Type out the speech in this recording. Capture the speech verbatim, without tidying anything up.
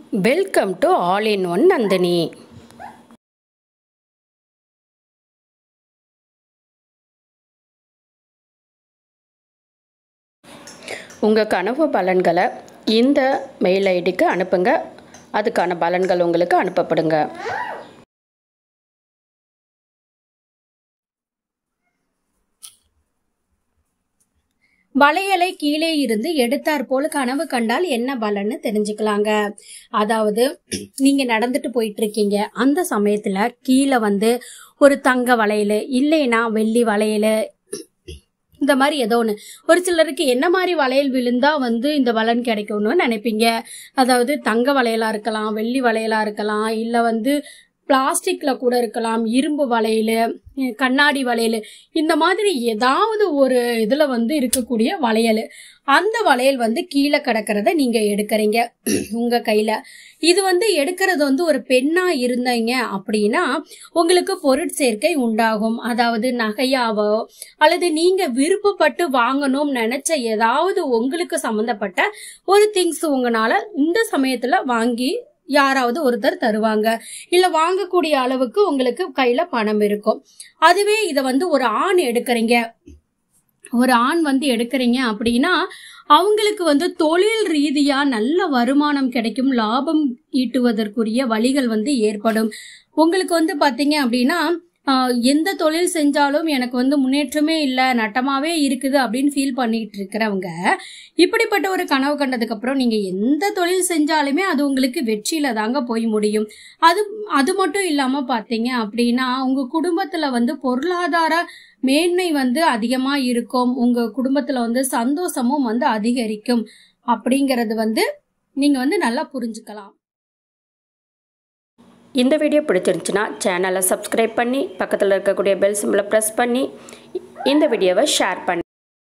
Welcome to all in one Nandini. உங்கள் கனவு பலன்களை இந்த மெயில் ஐடிக்கு அனுப்புங்க. அதுக்கான பலன்கள் உங்களுக்கு அனுப்பப்படுங்க. வளையலை கீழே இருந்து எடுத்தார் போல கனவு கண்டால் என்ன பலன்னு தெரிஞ்சுக்கலாங்க. அதாவது நீங்க நடந்துட்டு போயிட்டு இருக்கீங்க, அந்த சமயத்துல கீழே வந்து ஒரு தங்க வளையல் இல்லைன்னா வெள்ளி வளையல், இந்த மாதிரி ஏதோ ஒன்று. ஒரு சிலருக்கு என்ன மாதிரி வளையல் விழுந்தா வந்து இந்த பலன் கிடைக்கும்னு நினைப்பீங்க. அதாவது தங்க வளையலா இருக்கலாம், வெள்ளி வளையலா இருக்கலாம், இல்லை வந்து பிளாஸ்டிக்ல கூட இருக்கலாம், இரும்பு வளையல், கண்ணாடி வளையல், இந்த மாதிரி ஏதாவது ஒரு இதுல வந்து இருக்கக்கூடிய வளையல். அந்த வளையல் வந்து கீழே கிடக்கிறத நீங்க எடுக்கிறீங்க உங்க கையில. இது வந்து எடுக்கிறது வந்து ஒரு பெண்ணா இருந்தீங்க அப்படின்னா உங்களுக்கு பொருட்சேர்க்கை உண்டாகும். அதாவது நகையாவோ அல்லது நீங்க விருப்பப்பட்டு வாங்கணும் நினைச்ச ஏதாவது உங்களுக்கு சம்பந்தப்பட்ட ஒரு திங்ஸ் உங்களால இந்த சமயத்துல வாங்கி யாராவது ஒருத்தர் தருவாங்க. இல்ல வாங்கக்கூடிய அளவுக்கு உங்களுக்கு கையில பணம் இருக்கும். அதுவே இத வந்து ஒரு ஆண் எடுக்கிறீங்க ஒரு ஆண் வந்து எடுக்கிறீங்க அப்படின்னா அவங்களுக்கு வந்து தொழில் ரீதியா நல்ல வருமானம் கிடைக்கும், லாபம் ஈட்டுவதற்குரிய வழிகள் வந்து ஏற்படும். உங்களுக்கு வந்து பாத்தீங்க அப்படின்னா ஆஹ் எந்த தொழில் செஞ்சாலும் எனக்கு வந்து முன்னேற்றமே இல்லை, நட்டமாவே இருக்குது அப்படின்னு ஃபீல் பண்ணிட்டு இருக்கிறவங்க இப்படிப்பட்ட ஒரு கனவு கண்டதுக்கு அப்புறம் நீங்க எந்த தொழில் செஞ்சாலுமே அது உங்களுக்கு வெற்றியில தாங்க போய் முடியும். அது அது மட்டும் இல்லாம பாத்தீங்க அப்படின்னா உங்க குடும்பத்துல வந்து பொருளாதார மேன்மை வந்து அதிகமா இருக்கும். உங்க குடும்பத்துல வந்து சந்தோஷமும் வந்து அதிகரிக்கும் அப்படிங்கறது வந்து நீங்க வந்து நல்லா புரிஞ்சுக்கலாம். இந்த வீடியோ பிடிச்சிருந்துச்சுன்னா சேனலை சப்ஸ்கிரைப் பண்ணி பக்கத்தில் இருக்கக்கூடிய பெல் சிம்பிளை ப்ரெஸ் பண்ணி இந்த வீடியோவை ஷேர் பண்ணி